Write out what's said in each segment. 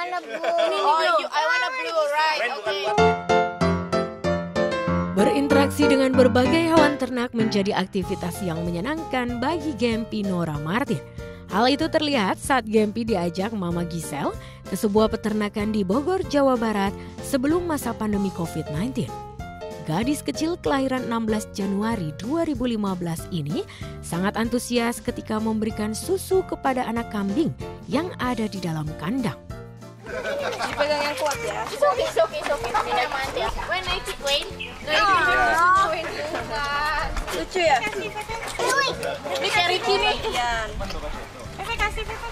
wanna blue. I wanna blue, right? Okay. Berinteraksi dengan berbagai hewan ternak menjadi aktivitas yang menyenangkan bagi Gempi Nora Martin. Hal itu terlihat saat Gempi diajak Mama Giselle ke sebuah peternakan di Bogor, Jawa Barat sebelum masa pandemi COVID-19. Gadis kecil kelahiran 16 Januari 2015 ini sangat antusias ketika memberikan susu kepada anak kambing yang ada di dalam kandang. Dipegang yang kuat ya. It's okay. Tidak mandi. Wait. Lucu ya? Ini kayak Ricky nih. Yan. Pepe kasih Pepe.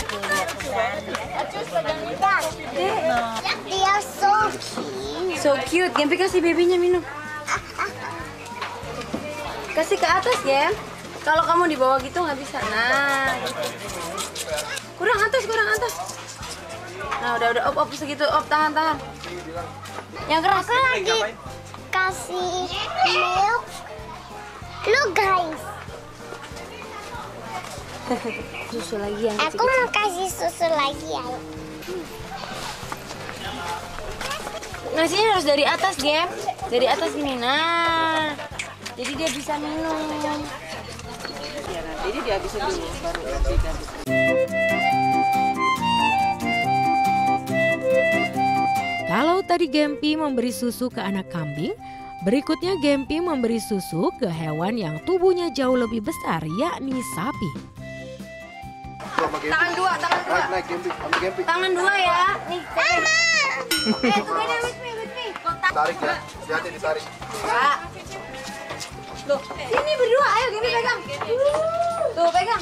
Acus pegang They are so cute. So cute. Gempi kasih babynya minum. Kasih ke atas, Gem. Kalau kamu di bawah gitu nggak bisa. Nah, kurang atas. Nah, udah op segitu. Op, tahan. Yang keras. Aku lagi kasih milk. Look guys, Susu lagi yang aku kecil. mau kasih susu lagi ya. Ngasihnya harus dari atas, Gem. Dari atas gini. Nah, jadi dia bisa minum. Ya, jadi dia bisa dulu baru diganti. Kalau tadi Gempi memberi susu ke anak kambing, berikutnya Gempi memberi susu ke hewan yang tubuhnya jauh lebih besar, yakni sapi. Tangan dua. Tangan dua ya. Nih, together with me. Tarik ya, hati-hati ditarik. Enggak. Loh, sini berdua, ayo gini pegang. Tuh, pegang.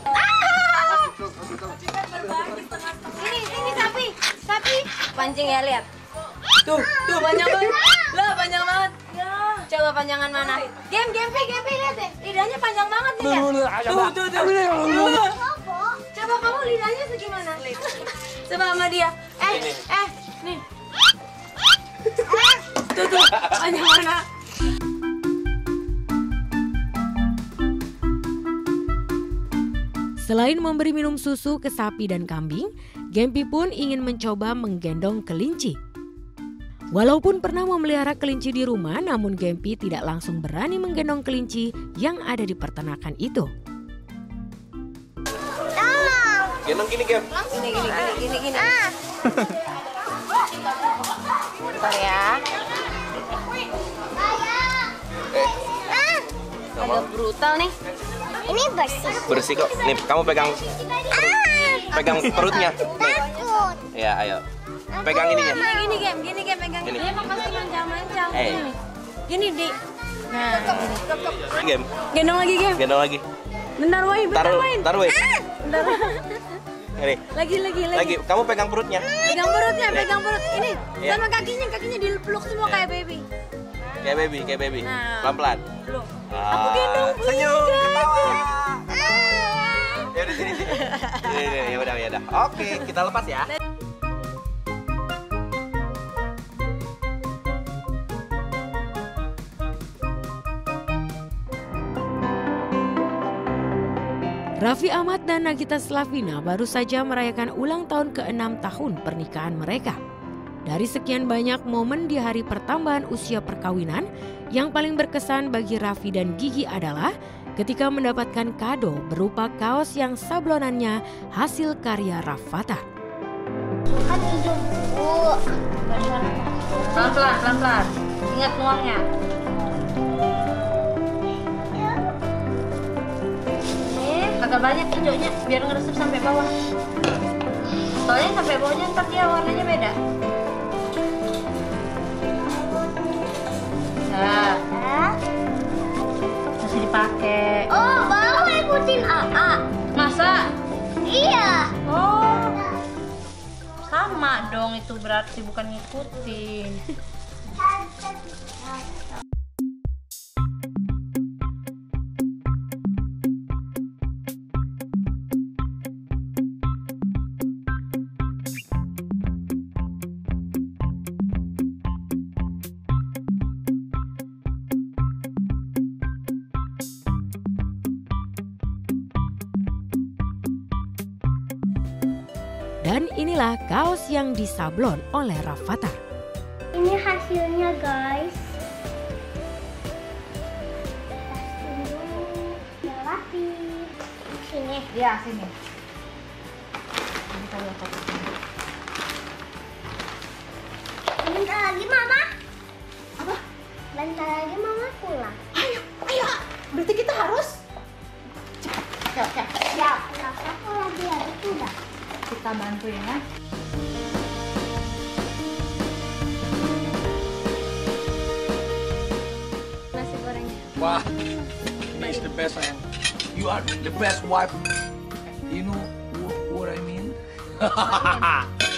Sini sapi. Pancing ya, lihat. Tuh, panjang banget. Lah, panjang banget. Coba panjangan mana? Gempi lihat deh. Lidahnya panjang banget nih ya. Tuh. Coba kamu lidahnya segimana? Coba sama dia. Nih. Tuh, panjang mana? Selain memberi minum susu ke sapi dan kambing, Gempi pun ingin mencoba menggendong kelinci. Walaupun pernah memelihara kelinci di rumah, namun Gempi tidak langsung berani menggendong kelinci yang ada di peternakan itu. Gendong gini, Gem. Gini. Bentar ya. Agak brutal nih. Ini bersih. Bersih kok. Nih, kamu pegang perutnya. Nih. Takut. Ya, ayo. Pegang ininya. Gini, Gem, pegang. Gini. Dia emang pasti mancang-mancang. Eh. Gini, Di. Nah, Gem. gendong lagi, Gem. Gendong lagi. Bentar, Woi. Taruh, weh. Bentar. Ini. Lagi. Kamu pegang perutnya. Pegang perut. Ini. Iya. Sama kakinya dipeluk semua kayak baby. Kayak baby. Nah. Pelan-pelan. Belum. Aku gendong. Senyum, ketawa. Ya udah sini. Ya udah. Oke, kita lepas ya. Raffi Ahmad dan Nagita Slavina baru saja merayakan ulang tahun ke-6 tahun pernikahan mereka. Dari sekian banyak momen di hari pertambahan usia perkawinan, yang paling berkesan bagi Raffi dan Gigi adalah ketika mendapatkan kado berupa kaos yang sablonannya hasil karya Raffata. Kan hidung Bu. Pelan-pelan. Ingat nuangnya. Agak banyak hijaunya biar ngeresep sampai bawah. Soalnya sampai bawahnya ntar dia warnanya beda. Nah, masih dipakai. Oh, mau ikutin AA. Masa? Iya. Oh, sama dong itu berarti bukan ngikutin. Dan inilah kaos yang disablon oleh Rafathar. Ini hasilnya guys. Udah rapi. Sini. Ya, sini. Bentar lagi mama. Apa? Bentar lagi mama pulang. Ayo. Berarti kita harus cepat. Ya, kenapa kalau dia itu udah? Kita bantuin ya. Nasi gorengnya. Wow, he's the best. You are the best wife. You know what I mean?